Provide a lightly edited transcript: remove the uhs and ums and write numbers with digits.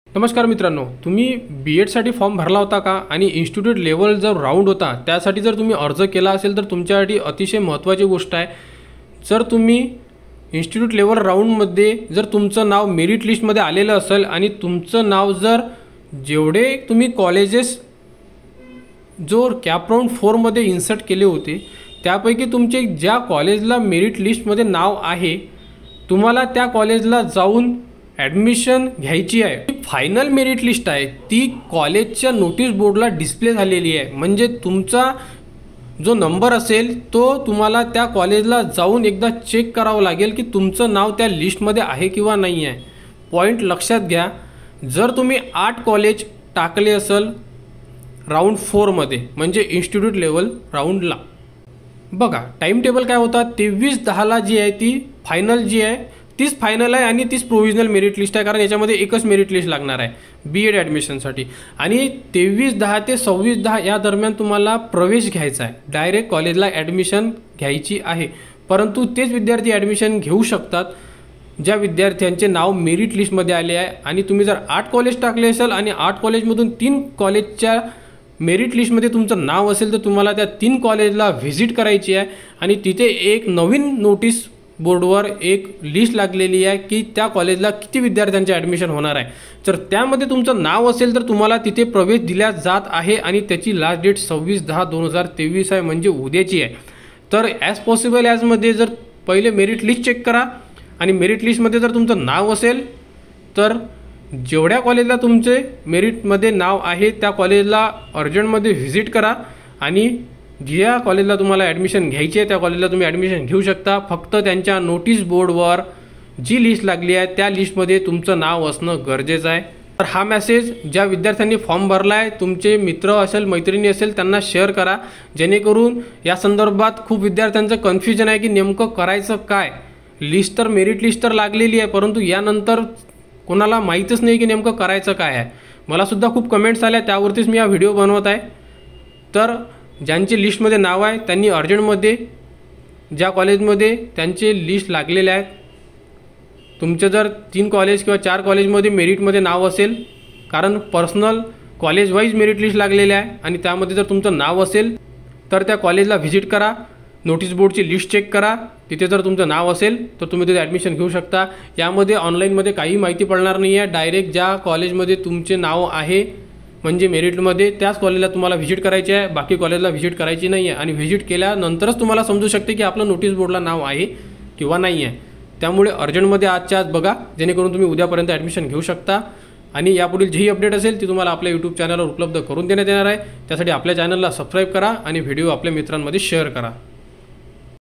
नमस्कार मित्रांनो, तुम्ही बी.एडसाठी फॉर्म भरला होता का आणि इन्स्टिट्यूट लेवल जर राऊंड होता त्यासाठी जर तुम्ही अर्ज केला असेल तर तुमच्यासाठी अतिशय महत्त्वाची गोष्ट आहे। जर तुम्ही इन्स्टिट्यूट लेवल राऊंडमध्ये जर तुमचं नाव मेरिट लिस्टमध्ये आलेलं असेल आणि तुमचं नाव जर जेवढे तुम्ही कॉलेजेस जो कॅप राऊंड 4 मध्ये इन्सर्ट केले होते त्यापैकी तुमचे ज्या कॉलेजला मेरिट लिस्टमध्ये नाव आहे तुम्हाला त्या कॉलेजला जाऊन ॲडमिशन घ्यायची आहे। फायनल मेरिट लिस्ट आहे ती कॉलेजच्या नोटीस बोर्डला डिस्प्ले झालेली आहे, म्हणजे तुमचा जो नंबर असेल तो तुम्हाला त्या कॉलेजला जाऊन एकदा चेक करावं लागेल की तुमचं नाव त्या लिस्टमध्ये आहे किंवा नाही आहे। पॉईंट लक्षात घ्या, जर तुम्ही 8 कॉलेज टाकले असेल राऊंड 4 मध्ये म्हणजे इन्स्टिट्यूट लेवल राऊंडला, बघा टाइम टेबल काय होता 23/10 जी आहे ती फायनल जी आहे तीच फायनल आहे आणि तीच प्रोविजनल मेरिट लिस्ट आहे, कारण याच्यामध्ये एकच मेरिट लिस्ट लागणार आहे बी एड ॲडमिशनसाठी। आणि 23/10 ते 26/10 या दरम्यान तुम्हाला प्रवेश घ्यायचा आहे, डायरेक्ट कॉलेजला ॲडमिशन घ्यायची आहे। परंतु तेच विद्यार्थी ॲडमिशन घेऊ शकतात ज्या विद्यार्थ्यांचे नाव मेरिट लिस्टमध्ये आले आहे। आणि तुम्ही जर 8 कॉलेज टाकले असेल आणि 8 कॉलेजमधून 3 कॉलेजच्या मेरिट लिस्टमध्ये तुमचं नाव असेल तर तुम्हाला त्या 3 कॉलेजला व्हिजिट करायची आहे आणि तिथे एक नवीन नोटीस बोर्डवर एक लिस्ट लागलेली आहे की त्या कॉलेजला किती विद्यार्थ्यांचे ॲडमिशन होणार आहे। तर त्यामध्ये तुमचं नाव असेल तर तुम्हाला तिथे प्रवेश दिला जात आहे आणि त्याची लास्ट डेट 26/10/2023 आहे, म्हणजे उद्याची आहे। तर ॲज पॉसिबल ॲजमध्ये जर पहिले मेरिट लिस्ट चेक करा आणि मेरिट लिस्टमध्ये जर तुमचं नाव असेल तर जेवढ्या कॉलेजला तुमचे मेरिटमध्ये नाव आहे त्या कॉलेजला अर्जंटमध्ये व्हिजिट करा आणि ज्या कॉलेजला तुम्हाला ॲडमिशन घ्यायची आहे त्या कॉलेजला तुम्ही ॲडमिशन घेऊ शकता। फक्त त्यांच्या नोटीस बोर्डवर जी लिस्ट लागली आहे त्या लिस्टमध्ये तुमचं नाव असणं गरजेचं आहे। तर हा मेसेज ज्या विद्यार्थ्यांनी फॉर्म भरला आहे तुमचे मित्र असेल मैत्रिणी असेल त्यांना शेअर करा, जेणेकरून या संदर्भात खूप विद्यार्थ्यांचं कन्फ्युजन आहे की नेमकं करायचं काय। लिस्ट तर मेरिट लिस्ट तर लागलेली आहे परंतु यानंतर कोणाला माहीतच नाही की नेमकं करायचं काय आहे। मलासुद्धा खूप कमेंट्स आल्या, त्यावरतीच मी हा व्हिडिओ बनवत आहे। तर ज्यांचे लिस्टमध्ये नाव आहे त्यांनी अर्जंटमध्ये ज्या कॉलेजमध्ये त्यांचे लिस्ट लागलेले आहेत, तुमचं जर 3 कॉलेज किंवा 4 कॉलेजमध्ये मेरिटमध्ये नाव असेल, कारण personal college wise merit list लागलेले आहे आणि त्यामध्ये जर तुमचं नाव असेल तर त्या कॉलेजला व्हिजिट करा, नोटीस बोर्डची लिस्ट चेक करा, तिथे जर तुमचं नाव असेल तर तुम्ही तिथे ॲडमिशन घेऊ शकता। यामध्ये ऑनलाईनमध्ये काही माहिती पडणार नाही आहे, डायरेक्ट ज्या कॉलेजमध्ये तुमचे नाव आहे म्हणजे मेरिटमध्ये त्याच कॉलेजला तुम्हाला व्हिजिट करायची आहे, बाकी कॉलेजला व्हिजिट करायची नाही आहे। आणि व्हिजिट केल्यानंतरच तुम्हाला समजू शकते की आपलं नोटीस बोर्डला नाव आहे किंवा नाही आहे। त्यामुळे अर्जंटमध्ये आजच्या आज बघा, जेणेकरून तुम्ही उद्यापर्यंत ॲडमिशन घेऊ शकता। आणि यापुढील जी अपडेट असेल ती तुम्हाला आपल्या यूट्यूब चॅनलवर उपलब्ध करून देण्यात येणार आहे। त्यासाठी आपल्या चॅनलला सबस्क्राईब करा आणि व्हिडिओ आपल्या मित्रांमध्ये शेअर करा।